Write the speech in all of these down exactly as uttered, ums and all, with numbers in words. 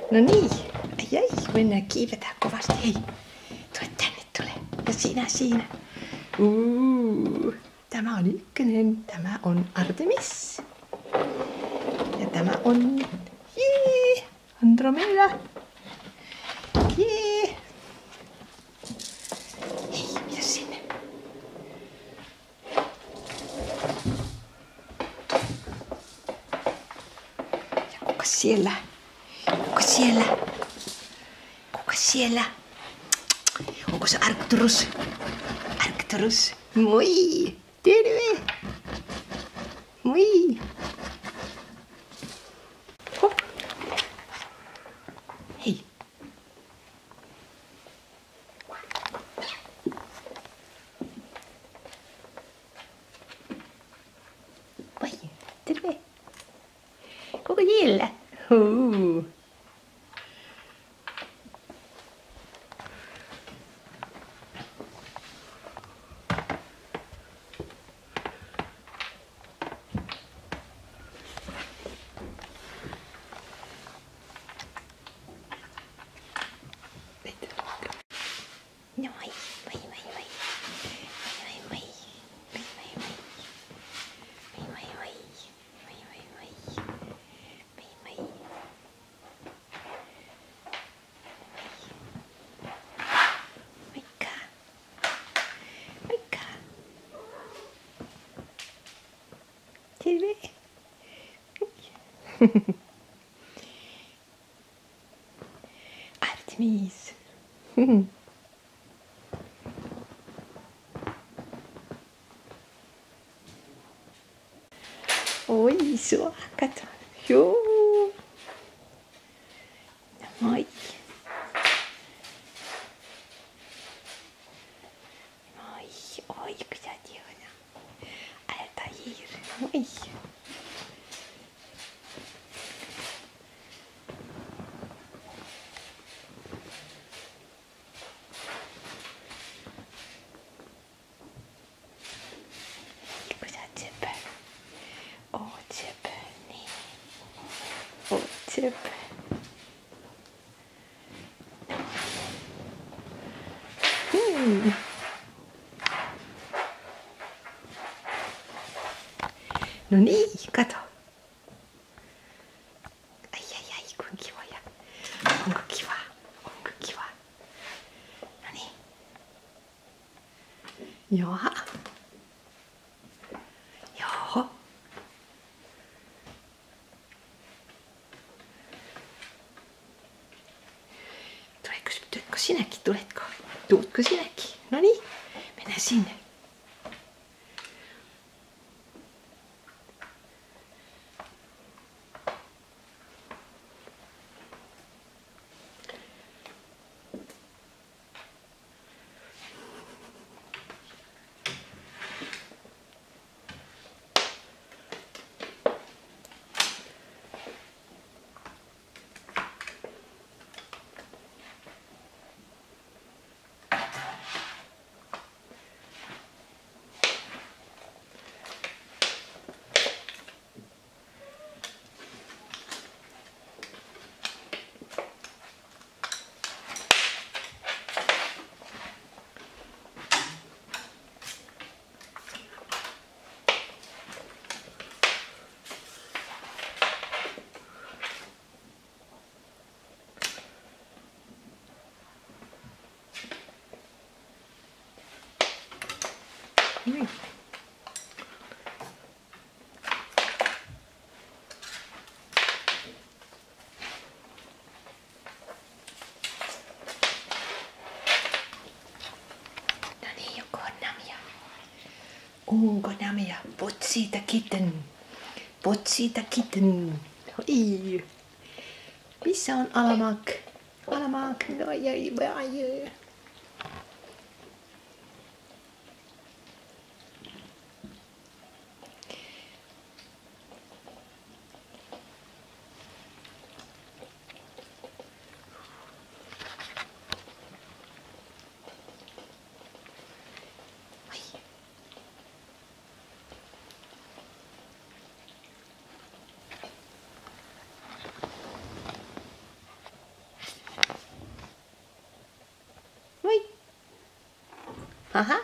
No niin, ai ai, mennään kiivetään kovasti. Hei, tule tänne, tule. Ja sinä siinä. Uuu, tämä on ykkönen, tämä on Artemis. Ja tämä on, jee, Andromeda. Jee. Hei, mitä sinne? Ja kuka siellä? Kuka siellä? Kuka siellä? Onko se Arcturus? Arcturus. Moi! Terve! Moi! Hop. Hei! Moi! Terve! Kuka siellä? Huu! Noi, moi, moi, moi. Moi, moi, moi. Moi, moi, moi. Moi, moi, moi. Moi, moi, moi. Moi, moi. Moikka. Moikka. Terve. Artemis. Oi, sua, kato. Joo. No moi. Moi, oi, kun sä oot ihana. Altair, moi. Kun sä oot söpö. Oot söpö, niin. Oot söpö. Hmm. No niin, kato. Ai ai ai, kuinka kivoja. Onko kiva? Onko kiva? No niin. Jaha. Joo. Tuleeko, tuletko sinäkin? Tuletko? Tuutko sinäkin? No niin, mennään sinne. Mm. No niin, joko on namia? Onko namia? Potsita kitten. Potsita kitten. Oi. Missä on Alamak? Alamak, no ei, ei. Aha.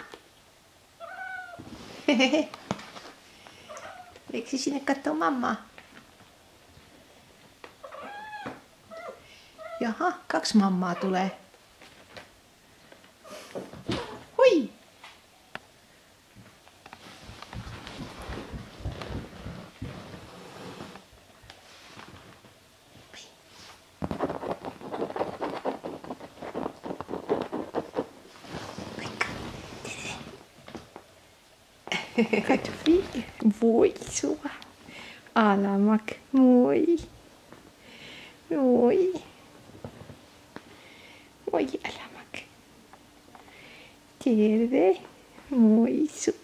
Miksi sinne katsoo mammaa? Jaha, kaksi mammaa tulee. Hui! Katri, voi sua. Alamak, moi. Moi. Moi Alamak. Terve. Moi sua.